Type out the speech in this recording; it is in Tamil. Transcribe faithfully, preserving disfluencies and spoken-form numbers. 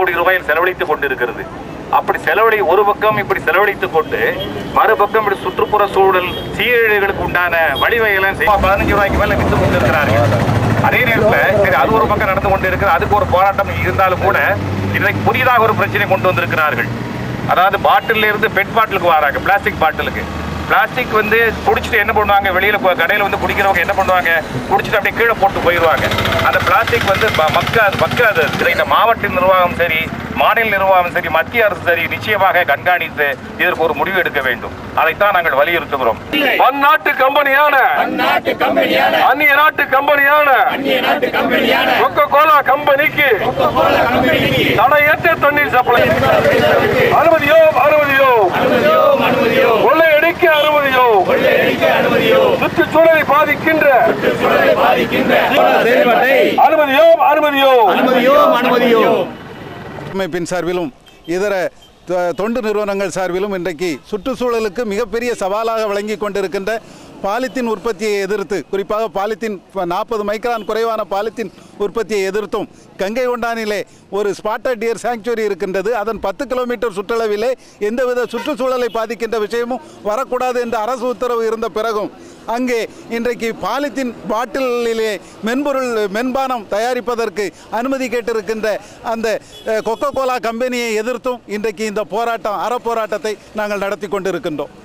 கோடி ரூபாயில் செலவழித்துக் கொண்டிருக்கிறது. அப்படி செலவழி ஒரு பக்கம் இப்படி செலவழித்துக் கொண்டு மறுபக்கம் இப்படி சுற்றுப்புற சூழல் சீரழிவுகளுக்கு உண்டான வழிவகைகளை பதினஞ்சு ரூபாய்க்கு மேல வித்து கொண்டிருக்கிறார்கள். அதே நேரத்தில் சரி அது ஒரு பக்கம் நடந்து கொண்டு இருக்கிற அதுக்கு ஒரு போராட்டம் இருந்தாலும் கூட இன்றைக்கு புதிதாக ஒரு பிரச்சனை கொண்டு வந்திருக்கிறார்கள். அதாவது பாட்டில் இருந்து பெட் பாட்டிலுக்கு வராங்க, பிளாஸ்டிக் பாட்டிலுக்கு. பிளாஸ்டிக் வந்து குடிச்சிட்டு என்ன பண்ணுவாங்க, வெளியில கடையில் வந்து குடிக்கிறவங்க என்ன பண்ணுவாங்க, குடிச்சிட்டு அப்படியே கீழே போட்டு போயிடுவாங்க. அந்த பிளாஸ்டிக் வந்து மக்காது மக்காது இந்த மாவட்ட நிர்வாகம் சரி, மாநில நிர்வாகம் சரி, மத்திய அரசு சரி நிச்சயமாக கண்காணித்து இதற்கு ஒரு முடிவு எடுக்க வேண்டும். அதைத்தான் நாங்கள் வலியுறுத்துகிறோம். பன்னாட்டு கம்பெனியான அந்நிய நாட்டு கம்பெனியான கொக்கோ கோலா கம்பெனிக்கு தடையற்ற தண்ணீர் சப்ளை அனுமதியோ அனுமதியோ கொள்ளையடிக்க அனுமதியோ சுற்றுச்சூழலை பாதிக்கின்ற அனுமதியோ அனுமதியோ அனுமதியோ அமைப்பின் சார்பிலும் இதர தொண்டு நிறுவனங்கள் சார்பிலும் இன்றைக்கு சுற்றுச்சூழலுக்கு மிகப்பெரிய சவாலாக விளங்கி கொண்டிருக்கின்ற பாலித்தீன் உற்பத்தியை எதிர்த்து, குறிப்பாக பாலித்தீன் நாற்பது மைக்ரான் குறைவான பாலித்தீன் உற்பத்தியை எதிர்த்தும் கங்கை கொண்டானிலே ஒரு ஸ்பாட்டட் டியர் சாங்சுவரி இருக்கின்றது. அதன் பத்து கிலோமீட்டர் சுற்றளவிலே எந்தவித சுற்றுச்சூழலை பாதிக்கின்ற விஷயமும் வரக்கூடாது என்ற அரசு உத்தரவு இருந்த பிறகும் அங்கே இன்றைக்கு பாலித்தீன் பாட்டிலிலே மென்பொருள் மென்பானம் தயாரிப்பதற்கு அனுமதி கேட்டிருக்கின்ற அந்த கொக்கோ கோலா கம்பெனியை எதிர்த்தும் இன்றைக்கு இந்த போராட்டம் அறப்போராட்டத்தை நாங்கள் நடத்தி கொண்டிருக்கின்றோம்.